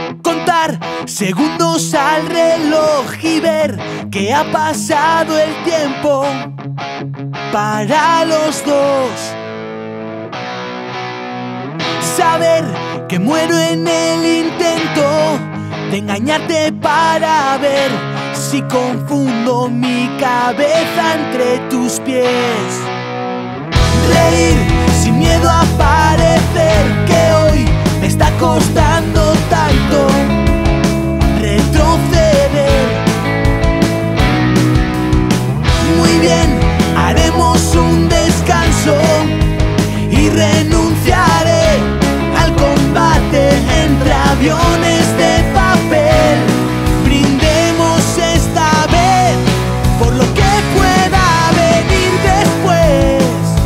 Contar segundos al reloj y ver que ha pasado el tiempo para los dos. Saber que muero en el intento de engañarte para ver si confundo mi cabeza entre tus pies. Reír sin miedo a parecer que hoy me está costando tanto retroceder. Muy bien, haremos un descanso y renunciaré al combate entre aviones de papel. Brindemos esta vez por lo que pueda venir después.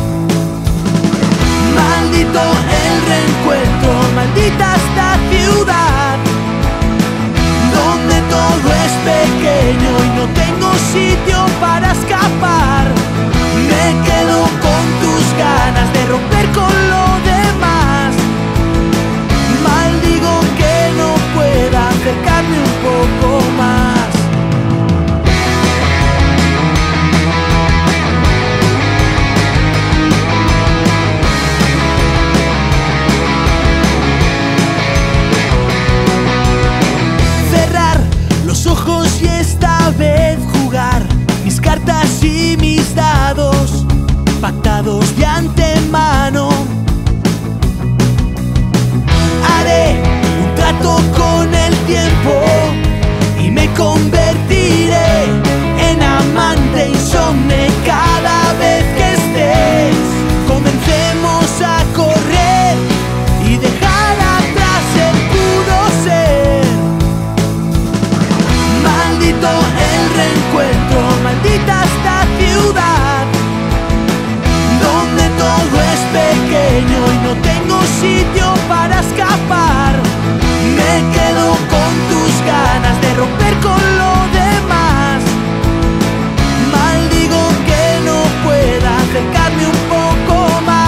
Maldito el reencuentro, maldita esta ciudad donde todo es pequeño y no tengo sitio para escapar. Me quedo con tus ganas de romper con lo demás. Maldigo que no pueda acercarme un poco más. Cerrar los ojos y esta vez jugar mis cartas y mis dados pactados de antemano. Haré un trato con el tiempo y me convertiré en amante insomne cada vez que estés. Comencemos a correr y dejar atrás el puro ser. Maldito el reencuentro, maldita esta ciudad donde todo es pequeño y no tengo sitio para escapar. Me quedo con tus ganas de romper con lo demás. Maldigo que no pueda acercarme un poco más.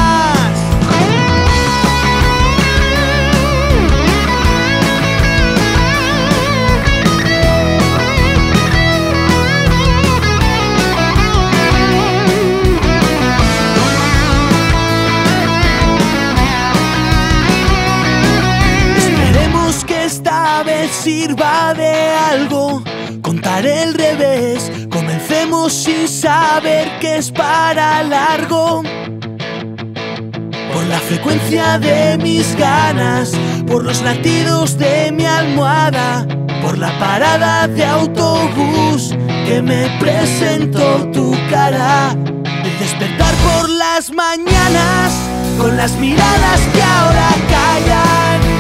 Esta vez sirva de algo contar el revés. Comencemos sin saber que es para largo. Por la frecuencia de mis ganas, por los latidos de mi almohada, por la parada de autobús que me presentó tu cara. De despertar por las mañanas con las miradas que ahora callan.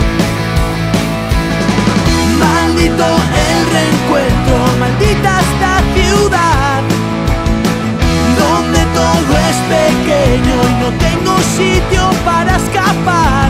Maldito el reencuentro, maldita esta ciudad donde todo es pequeño y no tengo sitio para escapar.